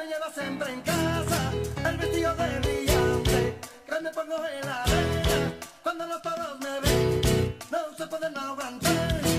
me lleva siempre en casa el vestido de brillante que me pongo en la arena. Cuando los toros me ven, no se pueden aguantar.